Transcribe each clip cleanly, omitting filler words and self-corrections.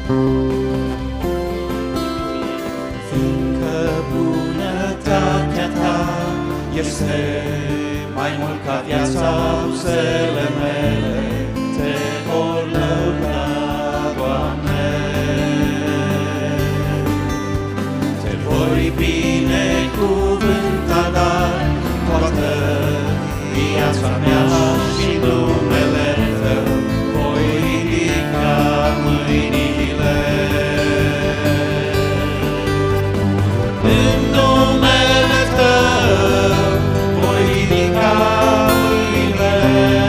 Fiindcă bunătatea ta este mai mult ca viața, buzele mele te vor lăuda, Doamne. Te voi binecuvânta, dar toată viața mea și numele Tău voi ridica mâinile. În numele Tău voi ridica mâinile.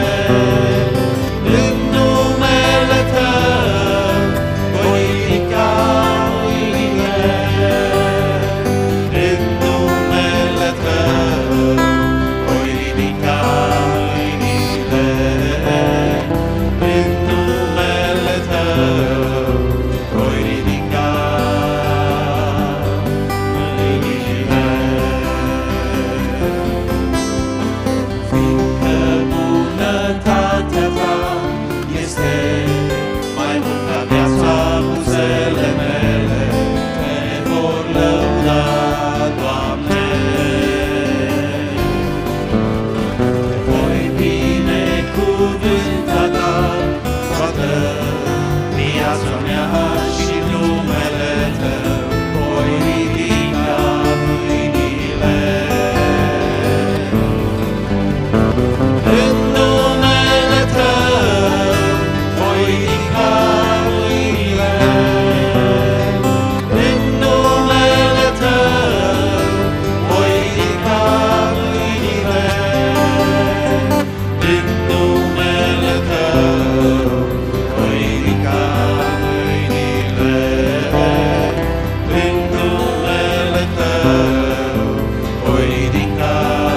În numele Tău voi ridica mâinile. În numele Tău voi ridica mâinile. În numele Tău voi ridica mâinile. Fiindcă bunătatea ta este mai mult ca viața, buzele mele te vor lăuda, Doamne. Te voi binecuvânta, dar toată viața mea și numele Tău voi ridica mâinile. În numele Tău voi ridica mâinile. În numele Tău voi ridica mâinile. În numele Tău voi ridica mâinile. În numele Tău voi ridica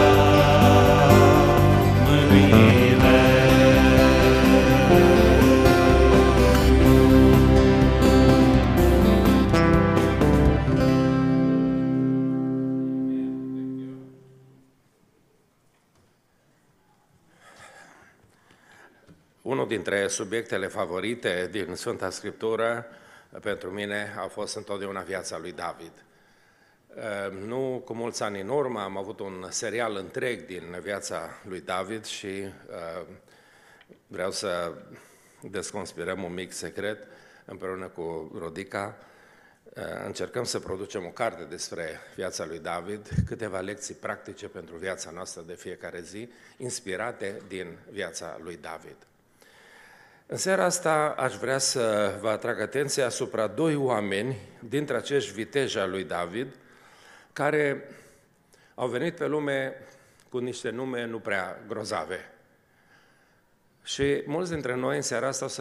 mâinile. Unul dintre subiectele favorite din Sfânta Scriptură pentru mine a fost întotdeauna viața lui David. Nu cu mulți ani în urmă am avut un serial întreg din viața lui David și vreau să desconspirăm un mic secret împreună cu Rodica. Încercăm să producem o carte despre viața lui David, câteva lecții practice pentru viața noastră de fiecare zi, inspirate din viața lui David. În seara asta aș vrea să vă atrag atenția asupra doi oameni dintre acești viteji al lui David, care au venit pe lume cu niște nume nu prea grozave. Și mulți dintre noi în seara asta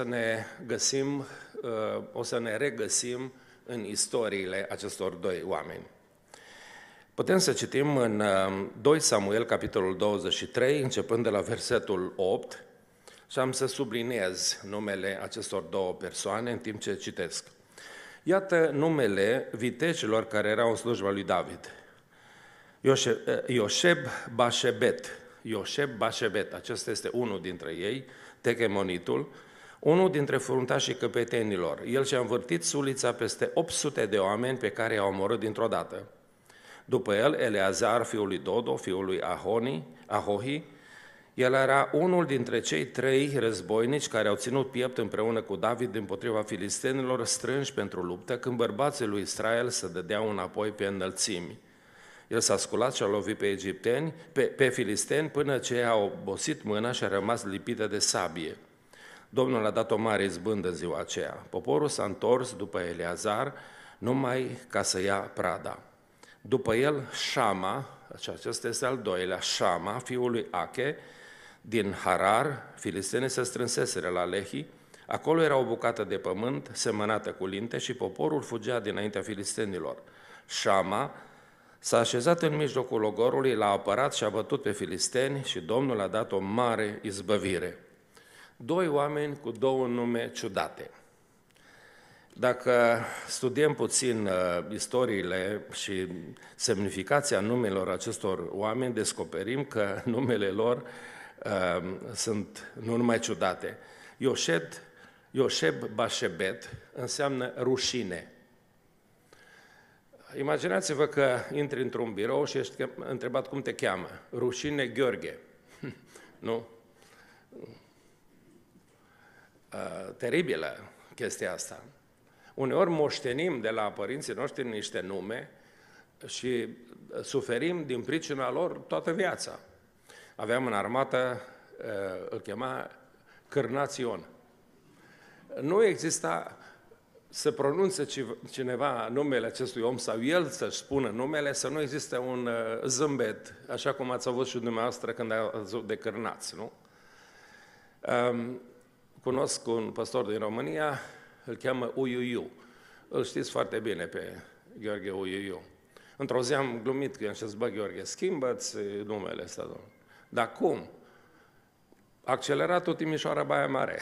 o să ne regăsim în istoriile acestor doi oameni. Putem să citim în 2 Samuel, capitolul 23, începând de la versetul 8, și am să subliniez numele acestor două persoane în timp ce citesc. Iată numele vitejilor care erau în slujba lui David. Ioșeb-Bașebet, acesta este unul dintre ei, Techemonitul, unul dintre fruntașii căpetenilor. El și-a învârtit sulița peste 800 de oameni pe care i-a omorât dintr-o dată. După el, Eleazar, fiul lui Dodo, fiul lui Ahohi. El era unul dintre cei 3 războinici care au ținut piept împreună cu David împotriva filistenilor strânși pentru luptă, când bărbații lui Israel se dădeau înapoi pe înălțimi. El s-a sculat și a lovit pe egipteni, pe filisteni, până ce i-a obosit mâna și a rămas lipită de sabie. Domnul a dat o mare izbândă în ziua aceea. Poporul s-a întors după Eleazar numai ca să ia prada. După el, Șama, acesta este al doilea, Șama, fiul lui Ache, din Harar, filistenii se strânseseră la Lehi, acolo era o bucată de pământ semănată cu linte și poporul fugea dinaintea filistenilor. Șama s-a așezat în mijlocul ogorului, l-a apărat și a bătut pe filisteni și Domnul a dat o mare izbăvire. Doi oameni cu două nume ciudate. Dacă studiem puțin istoriile și semnificația numelor acestor oameni, descoperim că numele lor sunt nu numai ciudate. Ioșeb Bașebet înseamnă rușine. Imaginați-vă că intri într-un birou și ești întrebat cum te cheamă. Rușine Gheorghe. Nu? Teribilă chestia asta. Uneori moștenim de la părinții noștri niște nume și suferim din pricina lor toată viața. Aveam în armată, îl chema Cârnațion. Nu exista să pronunțe cineva numele acestui om sau el să-și spună numele, să nu existe un zâmbet, așa cum ați avut și dumneavoastră când ați de Cârnați, nu? Cunosc un păstor din România, îl cheamă Uiuiu. Îl știți foarte bine pe Gheorghe Uiuiu. Într-o zi am glumit că i-am zis, bă, Gheorghe, schimbă-ți numele ăsta, domnule. Dar cum? Acceleratul Timișoara Baia Mare.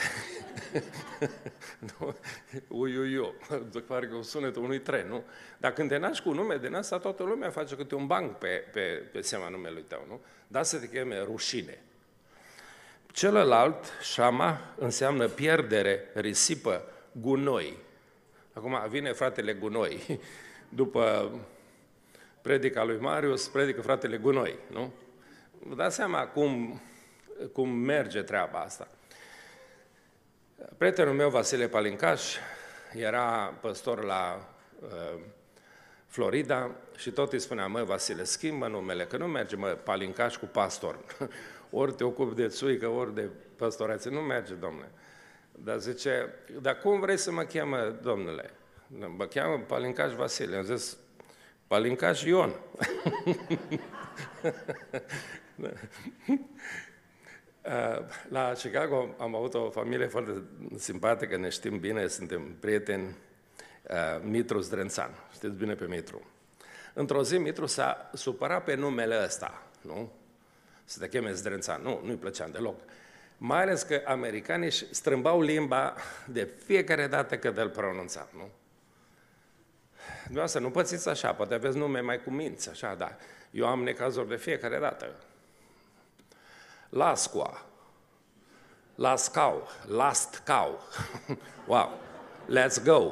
Uiuiu, pare că sunetul unui tren, nu? Dar când te naști cu nume din asta, toată lumea face câte un banc pe seama numelui tău, nu? Dar să te cheme rușine. Celălalt, Șama, înseamnă pierdere, risipă, gunoi. Acum vine fratele Gunoi. După predica lui Marius, predică fratele Gunoi, nu? Vă dați seama cum merge treaba asta. Prietenul meu, Vasile Palincaș, era păstor la Florida și tot îi spunea, mă, Vasile, schimbă numele, că nu merge, mă, Palincaș cu pastor. Ori te ocupi de țuică, ori de păstoreație, nu merge, domnule. Dar zice, dar cum vrei să mă cheamă, domnule? Mă cheamă Palincaș Vasile. Am zis, Palincaș Ion. La Chicago am avut o familie foarte simpatică, ne știm bine, suntem prieteni, Mitru Zdrențan. Știți bine pe Mitru. Într-o zi Mitru s-a supărat pe numele ăsta, nu? Să te cheme Zdrențan. Nu-i plăcea deloc. Mai ales că americanii își strâmbau limba de fiecare dată când îl pronunțam, nu? Dumneavoastră, nu pățiți așa, poate aveți nume mai cu minți, așa, da. Eu am necazuri de fiecare dată. Lascua, Lascau, Last Cow, wow, let's go.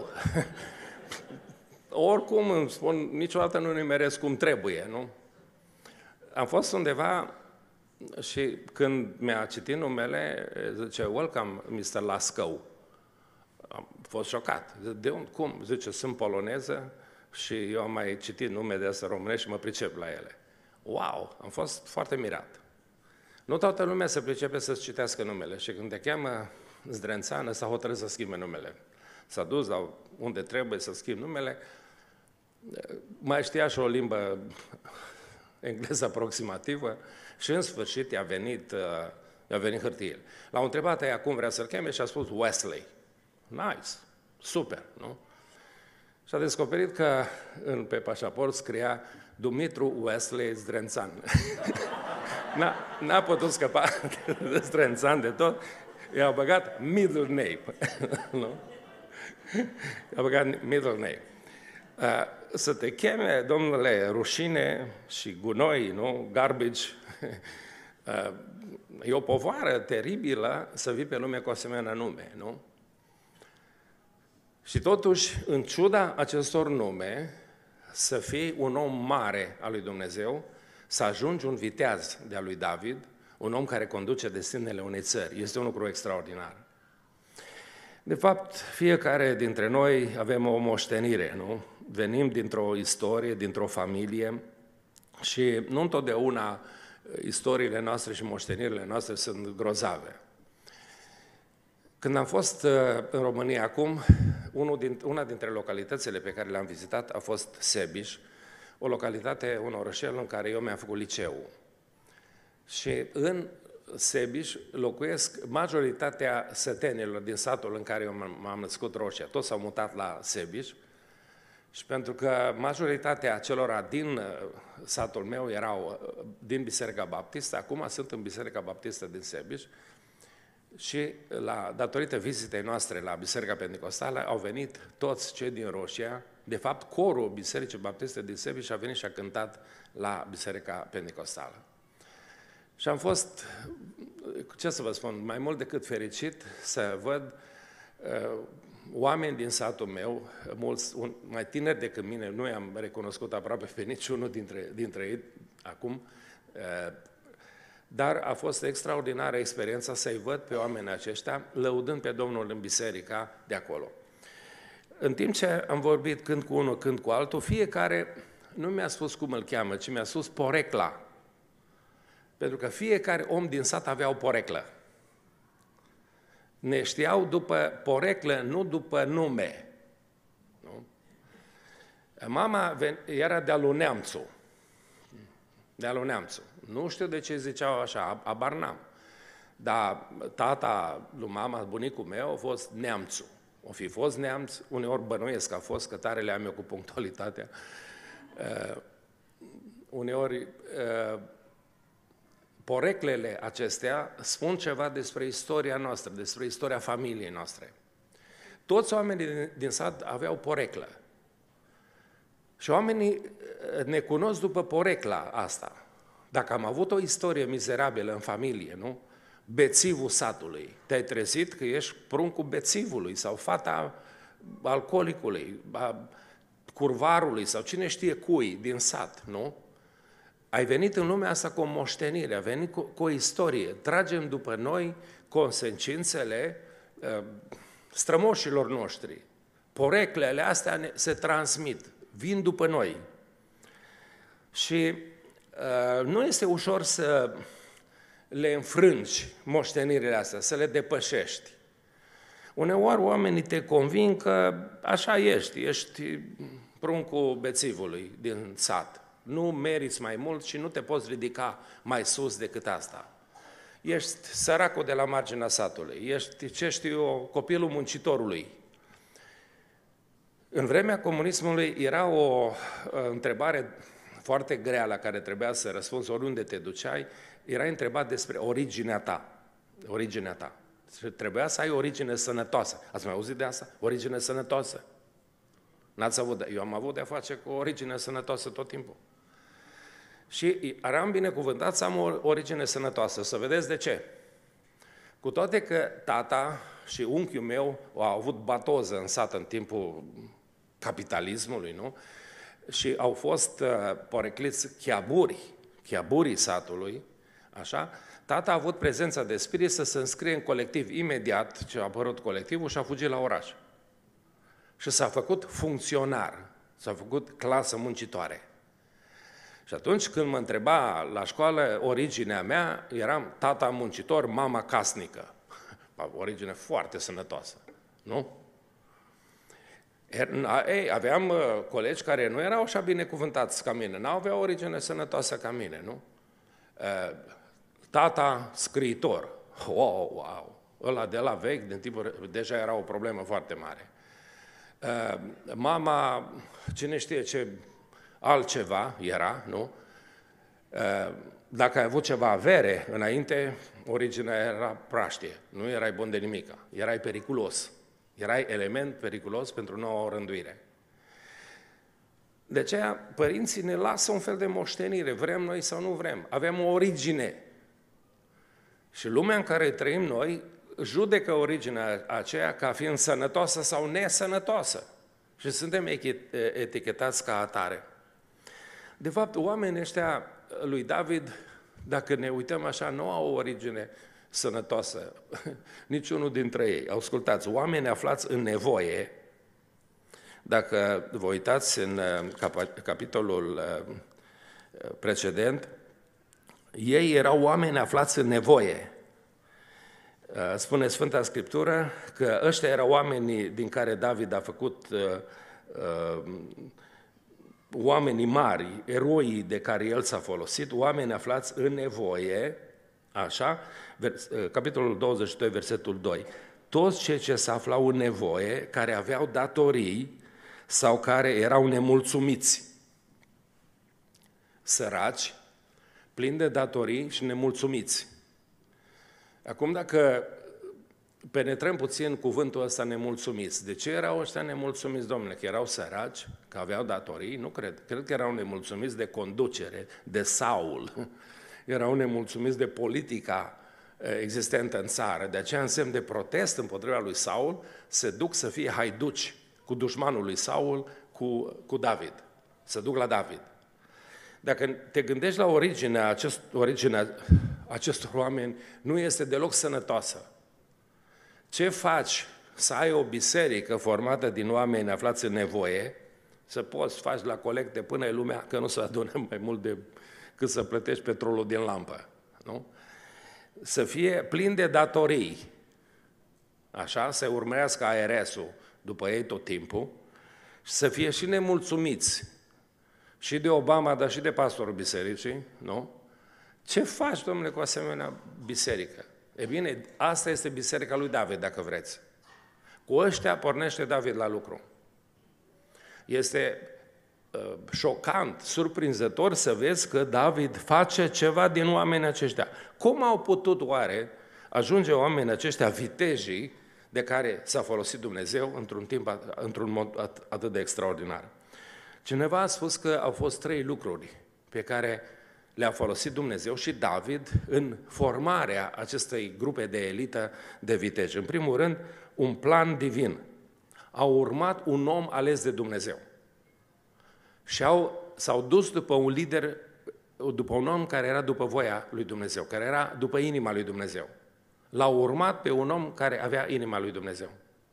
Oricum îmi spun, niciodată nu nimeresc cum trebuie, nu? Am fost undeva și când mi-a citit numele, zice, welcome, Mr. Lascau. Am fost șocat. De unde? Cum? Zice, sunt poloneză și eu am mai citit nume de astea românești și mă pricep la ele. Wow! Am fost foarte mirat. Nu toată lumea se pricepe să-ți citească numele și când te cheamă Zdrențan, s-a hotărât să schimbe numele. S-a dus la unde trebuie să schimbe numele, mai știa și o limbă engleză aproximativă și în sfârșit i-a venit hârtiile. L-au întrebat aia cum vrea să-l cheme și a spus Wesley. Nice, super, nu? Și a descoperit că pe pașaport scria Dumitru Wesley Zdrențan. N-a putut scăpa de Zdrențan de tot, i-a băgat middle name. Nu? I-a băgat middle name. Să te cheme, domnule, rușine și gunoi, nu? Garbage. E o povară teribilă să vii pe lume cu asemenea nume, nu? Și totuși, în ciuda acestor nume, să fii un om mare al lui Dumnezeu, să ajungi un viteaz de-a lui David, un om care conduce destinele unei țări. Este un lucru extraordinar. De fapt, fiecare dintre noi avem o moștenire, nu? Venim dintr-o istorie, dintr-o familie și nu întotdeauna istoriile noastre și moștenirile noastre sunt grozave. Când am fost în România acum, una dintre localitățile pe care le-am vizitat a fost Sebiș, o localitate, un orășel în care eu mi-am făcut liceul. Și în Sebiș locuiesc majoritatea sătenilor din satul în care eu m-am născut, Roșia. Toți s-au mutat la Sebiș și pentru că majoritatea celora din satul meu erau din Biserica Baptistă, acum sunt în Biserica Baptistă din Sebiș și datorită vizitei noastre la Biserica Pentecostală au venit toți cei din Roșia. De fapt, corul Bisericii Baptiste din Sebiș a venit și a cântat la Biserica Pentecostală. Și am fost, ce să vă spun, mai mult decât fericit să văd oameni din satul meu, mulți, mai tineri decât mine, nu i-am recunoscut aproape pe niciunul dintre ei acum, dar a fost extraordinară experiența să-i văd pe oamenii aceștia lăudând pe Domnul în biserica de acolo. În timp ce am vorbit când cu unul, când cu altul, fiecare nu mi-a spus cum îl cheamă, ci mi-a spus porecla. Pentru că fiecare om din sat avea o poreclă. Ne știau după poreclă, nu după nume. Nu? Mama era de-a lui Neamțu. De-a lui Neamțu. Nu știu de ce ziceau așa, abar n-am. Dar tata lui mama, bunicul meu, a fost Neamțu. O fi fost Neamț, uneori bănuiesc că a fost, că tare le-am eu cu punctualitatea. Uneori poreclele acestea spun ceva despre istoria noastră, despre istoria familiei noastre. Toți oamenii din sat aveau poreclă. Și oamenii ne cunosc după porecla asta. Dacă am avut o istorie mizerabilă în familie, nu? Bețivul satului. Te-ai trezit că ești pruncul bețivului sau fata alcoolicului, curvarului sau cine știe cui din sat, nu? Ai venit în lumea asta cu o moștenire, ai venit cu o istorie. Tragem după noi consecințele strămoșilor noștri. Poreclele astea se transmit, vin după noi. Și nu este ușor să le înfrângi moștenirile astea, să le depășești. Uneori oamenii te convin că așa ești pruncul bețivului din sat. Nu meriți mai mult și nu te poți ridica mai sus decât asta. Ești săracul de la marginea satului, ești, ce știu eu, copilul muncitorului. În vremea comunismului era o întrebare foarte grea la care trebuia să răspunzi oriunde te duceai, era întrebat despre originea ta. Originea ta. Trebuia să ai origine sănătoasă. Ați mai auzit de asta? Origine sănătoasă. N-ați avut, eu am avut de-a face cu origine sănătoasă tot timpul. Și eram binecuvântat să am o origine sănătoasă. Să vedeți de ce. Cu toate că tata și unchiul meu au avut batoză în sat în timpul capitalismului, nu? Și au fost porecliți chiaburii satului, așa, tata a avut prezența de spirit să se înscrie în colectiv imediat ce a apărut colectivul și a fugit la oraș. Și s-a făcut funcționar, s-a făcut clasă muncitoare. Și atunci când mă întreba la școală originea mea, eram tata muncitor, mama casnică. Origine foarte sănătoasă, nu? Aveam colegi care nu erau așa binecuvântați ca mine, n-aveau origine sănătoasă ca mine, nu? Tata scriitor, wow, ăla de la vechi, din timpul, deja era o problemă foarte mare. Mama, cine știe ce altceva era, nu? Dacă ai avut ceva avere înainte, originea era praștie, nu erai bun de nimica, erai periculos. Erai element periculos pentru noua rânduire. De aceea, părinții ne lasă un fel de moștenire, vrem noi sau nu vrem. Avem o origine. Și lumea în care trăim noi judecă originea aceea ca fiind sănătoasă sau nesănătoasă. Și suntem etichetați ca atare. De fapt, oamenii ăștia lui David, dacă ne uităm așa, nu au o origine sănătoasă, niciunul dintre ei. Ascultați, oameni aflați în nevoie, dacă vă uitați în capitolul precedent, ei erau oameni aflați în nevoie. Spune Sfânta Scriptură că ăștia erau oamenii din care David a făcut oamenii mari, eroii de care el s-a folosit, oameni aflați în nevoie, așa, capitolul 22, versetul 2. Toți cei ce se aflau în nevoie, care aveau datorii sau care erau nemulțumiți, săraci, plini de datorii și nemulțumiți. Acum, dacă penetrăm puțin cuvântul ăsta nemulțumiți, de ce erau ăștia nemulțumiți, domnule? Că erau săraci, că aveau datorii? Nu cred. Cred că erau nemulțumiți de conducere, de Saul. Erau nemulțumiți de politica existentă în țară. De aceea, în semn de protest împotriva lui Saul, se duc să fie haiduci cu dușmanul lui Saul, cu David. Se duc la David. Dacă te gândești la originea acestor oameni, nu este deloc sănătoasă. Ce faci să ai o biserică formată din oameni aflați în nevoie, să poți faci la colecte până e lumea, că nu se adună mai mult decât să plătești petrolul din lampă, nu? Să fie plin de datorii, așa, să urmărească ARS-ul după ei tot timpul, și să fie și nemulțumiți, și de Obama, dar și de pastorul bisericii, nu? Ce faci, domnule, cu asemenea biserică? E bine, asta este biserica lui David, dacă vreți. Cu ăștia pornește David la lucru. Este șocant, surprinzător să vezi că David face ceva din oamenii aceștia. Cum au putut oare ajunge oamenii aceștia vitejii de care s-a folosit Dumnezeu într-un mod atât de extraordinar? Cineva a spus că au fost 3 lucruri pe care le-a folosit Dumnezeu și David în formarea acestei grupe de elită de viteji. În primul rând, un plan divin. Au urmat un om ales de Dumnezeu. Și s-au dus după un lider, după un om care era după voia lui Dumnezeu, care era după inima lui Dumnezeu. L-au urmat pe un om care avea inima lui Dumnezeu.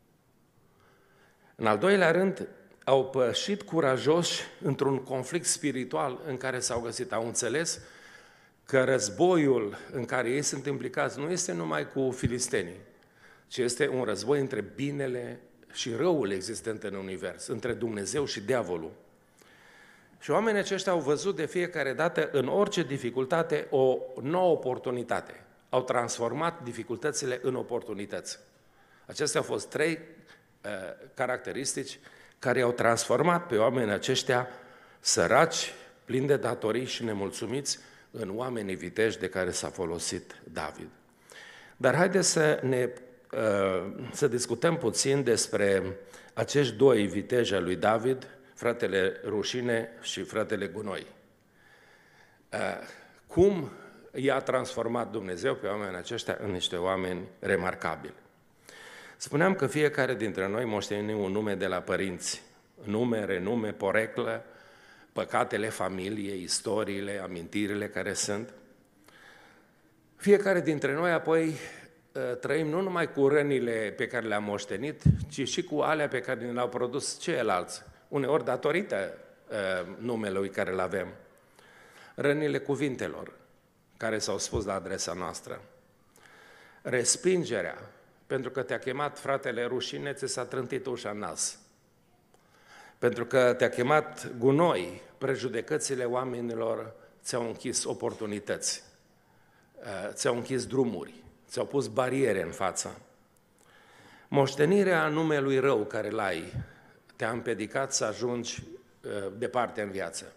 În al doilea rând, au pășit curajoși într-un conflict spiritual în care s-au găsit. Au înțeles că războiul în care ei sunt implicați nu este numai cu filistenii, ci este un război între binele și răul existent în univers, între Dumnezeu și diavolul. Și oamenii aceștia au văzut de fiecare dată în orice dificultate o nouă oportunitate. Au transformat dificultățile în oportunități. Acestea au fost 3 caracteristici care au transformat pe oamenii aceștia săraci, plini de datorii și nemulțumiți, în oamenii viteji de care s-a folosit David. Dar haideți să discutăm puțin despre acești 2 viteji ai lui David, fratele Rușine și fratele Gunoi. Cum i-a transformat Dumnezeu pe oamenii aceștia în niște oameni remarcabili. Spuneam că fiecare dintre noi moștenim un nume de la părinți. Nume, renume, poreclă, păcatele familiei, istoriile, amintirile care sunt. Fiecare dintre noi apoi trăim nu numai cu rănile pe care le-am moștenit, ci și cu alea pe care le-au produs ceilalți, uneori datorită numelui care îl avem. Rănile cuvintelor care s-au spus la adresa noastră. Respingerea, pentru că te-a chemat fratele Rușine, ți s-a trântit ușa în nas. Pentru că te-a chemat Gunoi, prejudecățile oamenilor ți-au închis oportunități, ți-au închis drumuri, ți-au pus bariere în față. Moștenirea numelui rău care l-ai te-a împiedicat să ajungi departe în viață.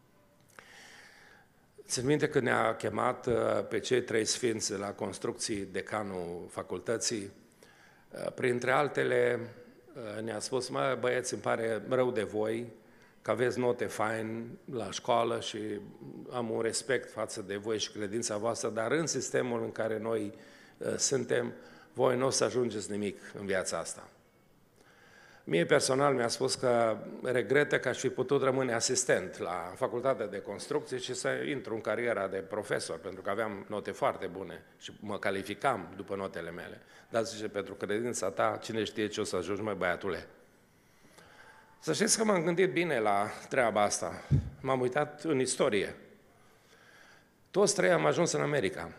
Țin minte că ne-a chemat pe cei 3 sfinți la construcții decanul facultății. Printre altele ne-a spus: mă, băieți, îmi pare rău de voi că aveți note fine la școală și am un respect față de voi și credința voastră, dar în sistemul în care noi suntem, voi nu o să ajungeți nimic în viața asta. Mie personal mi-a spus că regretă că aș fi putut rămâne asistent la facultatea de construcții și să intru în cariera de profesor, pentru că aveam note foarte bune și mă calificam după notele mele. Dar zice, pentru credința ta, cine știe ce o să ajungi, măi băiatule. Să știți că m-am gândit bine la treaba asta. M-am uitat în istorie. Toți 3 am ajuns în America.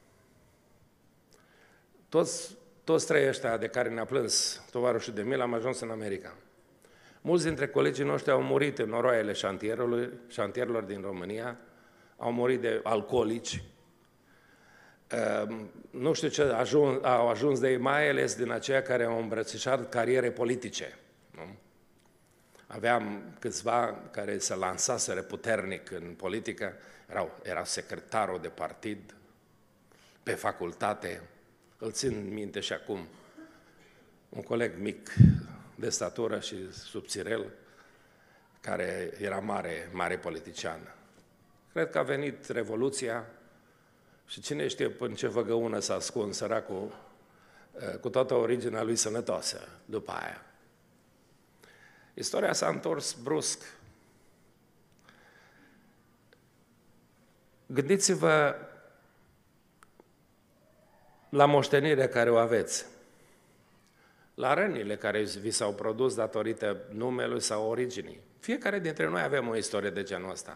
Toți 3 ăștia de care ne-a plâns tovarășul de mil am ajuns în America. Mulți dintre colegii noștri au murit în noroaiele șantierilor din România, au murit de alcoolici, nu știu ce au ajuns de ei, mai ales din aceia care au îmbrățișat cariere politice. Nu? Aveam câțiva care se lansaseră puternic în politică, erau secretarul de partid, pe facultate. Îl țin minte și acum, un coleg mic de statură și subțirel, care era mare politician. Cred că a venit Revoluția Și cine știe până ce văgăună s-a ascuns săracul cu toată originea lui sănătoasă după aia. Istoria s-a întors brusc. Gândiți-vă la moștenirea care o aveți, la rănile care vi s-au produs datorită numelui sau originii. Fiecare dintre noi avem o istorie de genul ăsta.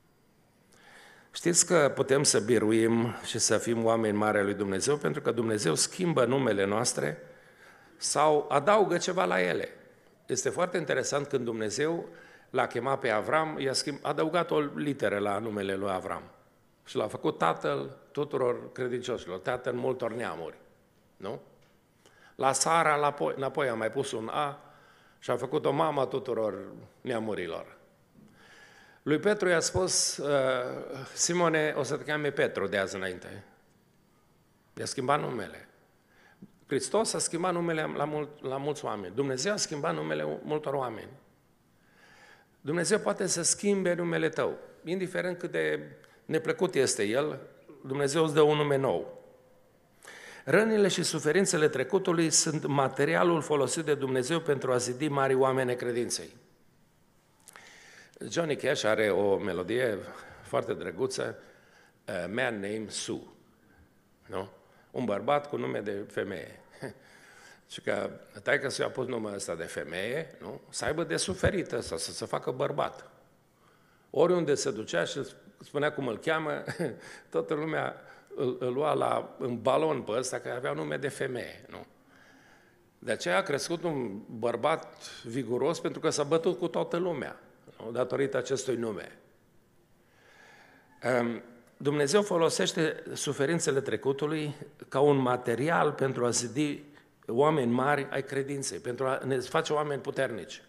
Știți că putem să biruim și să fim oameni mari ai lui Dumnezeu pentru că Dumnezeu schimbă numele noastre sau adaugă ceva la ele. Este foarte interesant când Dumnezeu l-a chemat pe Avram, i-a adăugat o literă la numele lui Avram și l-a făcut tatăl tuturor credincioșilor, tatăl multor neamuri. Nu? La Sara, înapoi a mai pus un A și a făcut o mamă tuturor neamurilor. Lui Petru i-a spus, Simone, o să te cheme Petru de azi înainte. I-a schimbat numele. Hristos a schimbat numele la mulți oameni. Dumnezeu a schimbat numele multor oameni. Dumnezeu poate să schimbe numele tău. Indiferent cât de neplăcut este el, Dumnezeu îți dă un nume nou. Rănile și suferințele trecutului sunt materialul folosit de Dumnezeu pentru a zidi mari oameni credinței. Johnny Cash are o melodie foarte drăguță, Man Named Sue. Nu? Un bărbat cu nume de femeie. Și că taică-s-i a pus numele ăsta de femeie, nu? Să aibă de suferit ăsta, să se facă bărbat. Oriunde se ducea și spunea cum îl cheamă, toată lumea îl lua în balon pe ăsta, că avea nume de femeie. Nu? De aceea a crescut un bărbat viguros pentru că s-a bătut cu toată lumea, nu? Datorită acestui nume. Dumnezeu folosește suferințele trecutului ca un material pentru a zidi oameni mari ai credinței, pentru a ne face oameni puternici.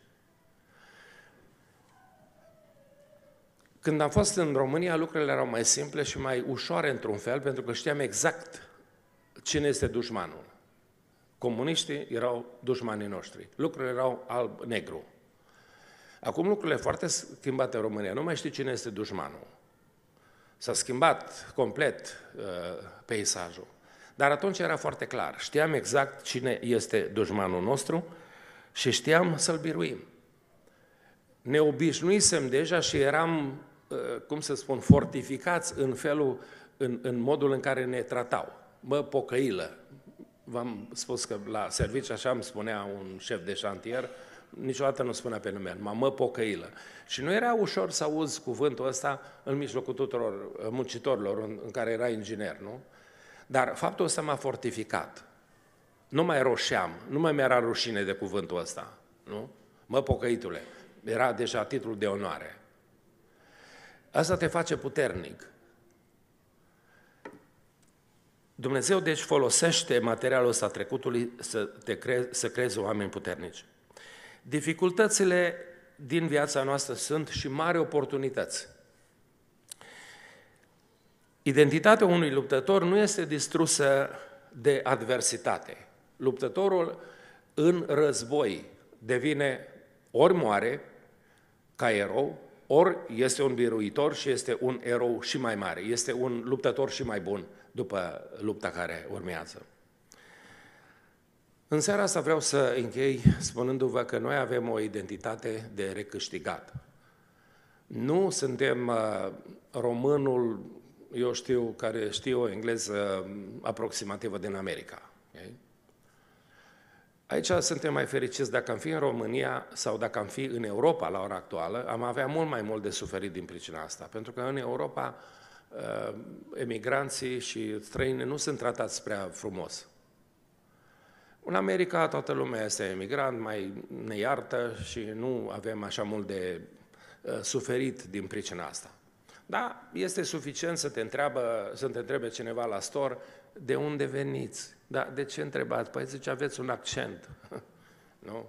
Când am fost în România, lucrurile erau mai simple și mai ușoare într-un fel, pentru că știam exact cine este dușmanul. Comuniștii erau dușmanii noștri. Lucrurile erau alb-negru. Acum lucrurile foarte schimbate în România. Nu mai știi cine este dușmanul. S-a schimbat complet peisajul. Dar atunci era foarte clar. Știam exact cine este dușmanul nostru și știam să-l biruim. Ne obișnuisem deja și eram, cum să spun, fortificați în modul în care ne tratau. Mă, pocăilă. V-am spus că la serviciu așa îmi spunea un șef de șantier, niciodată nu spunea pe nume, mă, pocăilă. Și nu era ușor să auzi cuvântul ăsta în mijlocul tuturor muncitorilor în care era inginer, nu? Dar faptul ăsta m-a fortificat. Nu mai roșeam, nu mai mi-era rușine de cuvântul ăsta, nu? Mă, pocăitule. Era deja titlul de onoare. Asta te face puternic. Dumnezeu deci folosește materialul ăsta trecutului să creeze oameni puternici. Dificultățile din viața noastră sunt și mari oportunități. Identitatea unui luptător nu este distrusă de adversitate. Luptătorul în război devine ori moare ca erou, ori este un biruitor și este un erou și mai mare, este un luptător și mai bun după lupta care urmează. În seara asta vreau să închei spunându-vă că noi avem o identitate de recâștigat. Nu suntem românul, eu știu, care știe o engleză aproximativă din America. Okay? Aici suntem mai fericiți dacă am fi în România sau dacă am fi în Europa la ora actuală, am avea mult mai mult de suferit din pricina asta. Pentru că în Europa emigranții și străini nu sunt tratați prea frumos. În America toată lumea este emigrant, mai ne iartă și nu avem așa mult de suferit din pricina asta. Da, este suficient să te întrebe cineva la store, de unde veniți? Da, de ce întrebați? Păi zice, aveți un accent. Nu?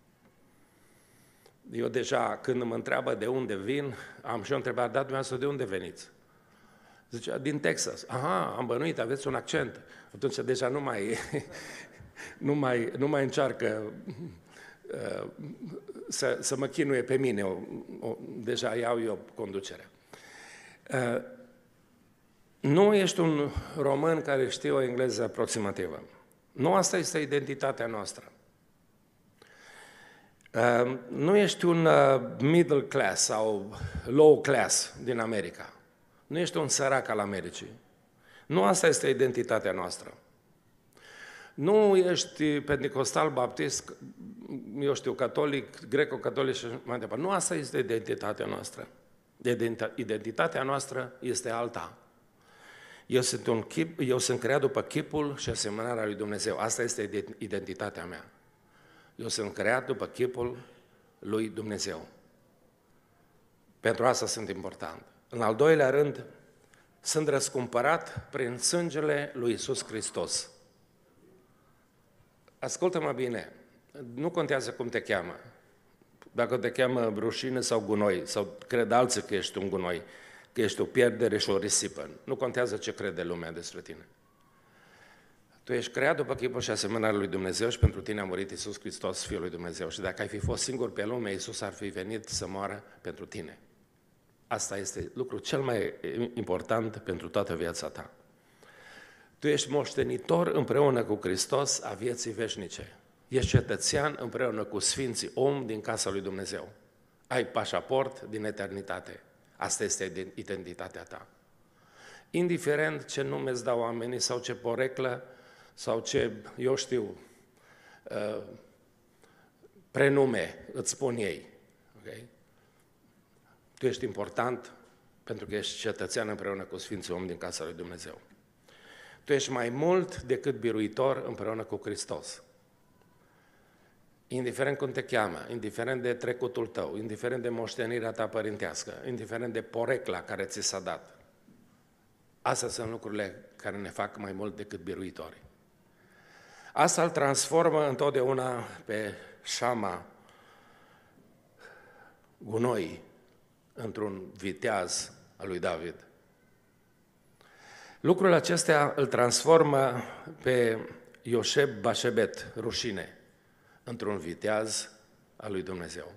Eu deja, când mă întreabă de unde vin, am și eu întrebat, da, dumneavoastră, de unde veniți? Zice, din Texas. Aha, am bănuit, aveți un accent. Atunci deja nu mai încearcă să mă chinuie pe mine. Deja iau eu conducerea. Nu ești un român care știe o engleză aproximativă. Nu asta este identitatea noastră. Nu ești un middle class sau low class din America. Nu ești un sărac al Americii. Nu asta este identitatea noastră. Nu ești pentecostal, baptist, eu știu, catolic, greco-catolic și mai departe. Nu asta este identitatea noastră. Identitatea noastră este alta. Eu sunt creat după chipul și asemănarea lui Dumnezeu. Asta este identitatea mea. Eu sunt creat după chipul lui Dumnezeu. Pentru asta sunt important. În al doilea rând, sunt răscumpărat prin sângele lui Iisus Hristos. Ascultă-mă bine, nu contează cum te cheamă. Dacă te cheamă rușine sau gunoi, sau cred alții că ești un gunoi, că ești o pierdere și o risipă. Nu contează ce crede lumea despre tine. Tu ești creat după chipul și asemănarea lui Dumnezeu și pentru tine a murit Iisus Hristos, Fiul lui Dumnezeu. Și dacă ai fi fost singur pe lume, Iisus ar fi venit să moară pentru tine. Asta este lucrul cel mai important pentru toată viața ta. Tu ești moștenitor împreună cu Hristos a vieții veșnice. Ești cetățean împreună cu Sfinții, om din casa lui Dumnezeu. Ai pașaport din eternitate. Asta este identitatea ta. Indiferent ce nume îți dau oamenii sau ce poreclă sau ce, eu știu, prenume îți spun ei. Okay? Tu ești important pentru că ești cetățean împreună cu Sfinții, om din casa lui Dumnezeu. Tu ești mai mult decât biruitor împreună cu Hristos. Indiferent cum te cheamă, indiferent de trecutul tău, indiferent de moștenirea ta părintească, indiferent de porecla care ți s-a dat. Astea sunt lucrurile care ne fac mai mult decât biruitori. Asta îl transformă întotdeauna pe Șama, gunoi, într-un viteaz al lui David. Lucrul acestea îl transformă pe Ioșeb Bașebet, rușine, într-un viteaz al lui Dumnezeu.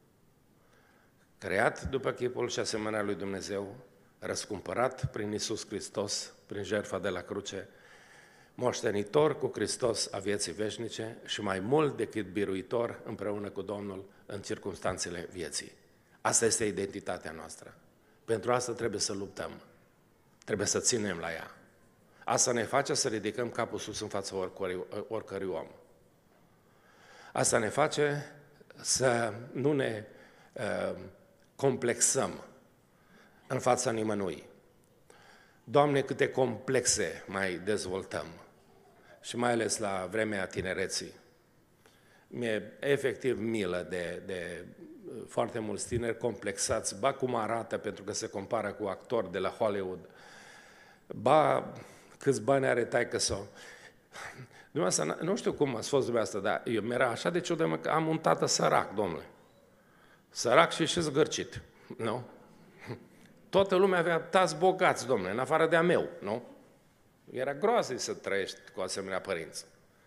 Creat după chipul și asemănarea lui Dumnezeu, răscumpărat prin Iisus Hristos, prin jertfa de la cruce, moștenitor cu Hristos a vieții veșnice și mai mult decât biruitor împreună cu Domnul în circumstanțele vieții. Asta este identitatea noastră. Pentru asta trebuie să luptăm. Trebuie să ținem la ea. Asta ne face să ridicăm capul sus în fața oricărui om. Asta ne face să nu ne complexăm în fața nimănui. Doamne, câte complexe mai dezvoltăm și mai ales la vremea tinereții. Mi-e efectiv milă de foarte mulți tineri complexați, ba cum arată pentru că se compară cu actori de la Hollywood, ba câți bani are taică-so. Dumneavoastră, nu știu cum ați fost dumneavoastră, dar eu mi-era așa de ciudă că am un tată sărac, domnule. Sărac și zgârcit, nu? Toată lumea avea tați bogați, domnule, în afară de a meu, nu? Era groaznic să trăiești cu asemenea părinți.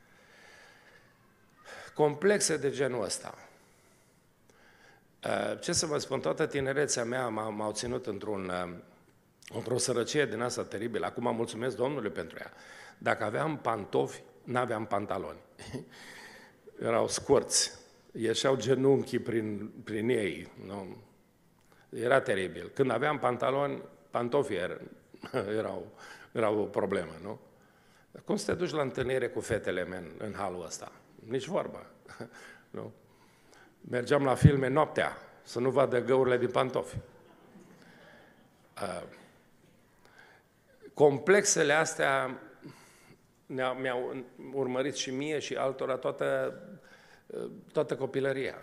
Complexe de genul ăsta. Ce să vă spun, toată tinerețea mea m-au ținut într-o sărăcie din asta teribilă. Acum mulțumesc Domnului pentru ea. Dacă aveam pantofi, n-aveam pantaloni. Erau scurți. Ieșeau genunchii prin ei. Nu? Era teribil. Când aveam pantaloni, pantofii erau o problemă, nu? Cum să te duci la întâlnire cu fetele în halul ăsta? Nici vorbă. Nu? Mergeam la filme noaptea, să nu vadă găurile din pantofi. Complexele astea mi-au urmărit și mie și altora toată copilăria.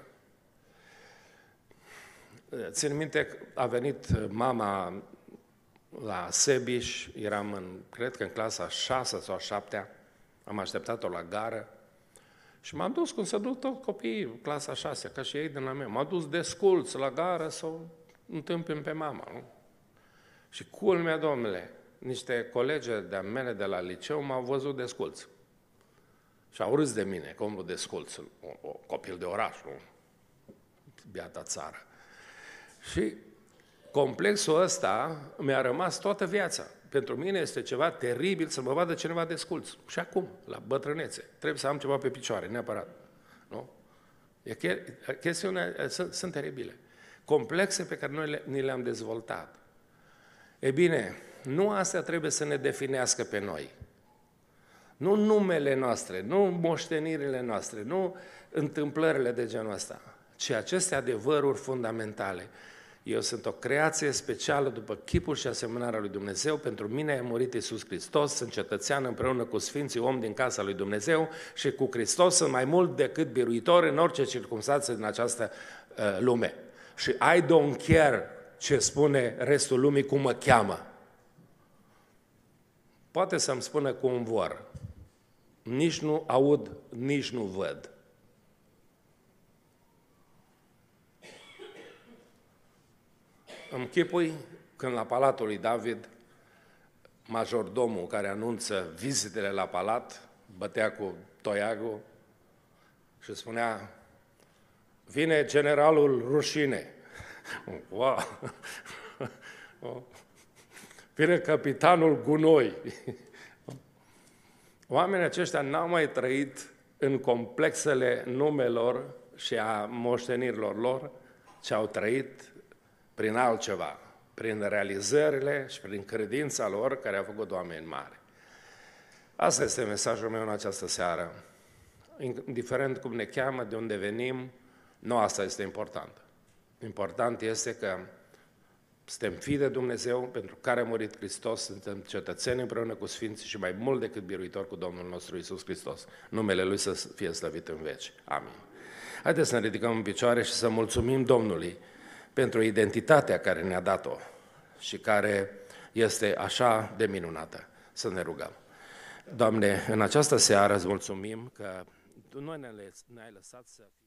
Țin minte că a venit mama la Sebiș, eram cred că în clasa 6 sau 7, am așteptat-o la gară și m-am dus cum se duc toți copiii, clasa 6, ca și ei din la mea. M-am dus desculț la gară să o întâmpin pe mama, nu? Și culmea, domnule, niște colegi de-a mele de la liceu m-au văzut desculț. Și au râs de mine, că omul desculț, o copil de oraș, nu? Biata țară. Și complexul ăsta mi-a rămas toată viața, Pentru mine este ceva teribil să mă vadă cineva desculț. Și acum, la bătrânețe, trebuie să am ceva pe picioare, neapărat. Nu? Chestiunea, sunt teribile. Complexe pe care noi ni le-am dezvoltat. E bine, nu astea trebuie să ne definească pe noi. Nu numele noastre, nu moștenirile noastre, nu întâmplările de genul ăsta, ci aceste adevăruri fundamentale. Eu sunt o creație specială după chipul și asemănarea lui Dumnezeu, pentru mine a murit Iisus Hristos, sunt cetățean împreună cu Sfinții om din casa lui Dumnezeu și cu Hristos sunt mai mult decât biruitor în orice circunstanță din această lume. Și I don't care ce spune restul lumii, cum mă cheamă. Poate să-mi spună cum vor. Nici nu aud, nici nu văd. Îmi chipui când la Palatul lui David, majordomul care anunță vizitele la palat, bătea cu toiagul și spunea: vine generalul rușine. Wow! Vine capitanul gunoi. Oamenii aceștia n-au mai trăit în complexele numelor și a moștenirilor lor, ci au trăit prin altceva, prin realizările și prin credința lor care a făcut oameni mari. Asta este mesajul meu în această seară. Indiferent cum ne cheamă, de unde venim, nu asta este important. Important este că suntem fii de Dumnezeu, pentru care a murit Hristos, suntem cetățeni împreună cu Sfinții și mai mult decât biruitori cu Domnul nostru Iisus Hristos. Numele Lui să fie slăvit în veci. Amin. Haideți să ne ridicăm în picioare și să mulțumim Domnului pentru identitatea care ne-a dat-o și care este așa de minunată. Să ne rugăm. Doamne, în această seară îți mulțumim că Tu ne-ai lăsat să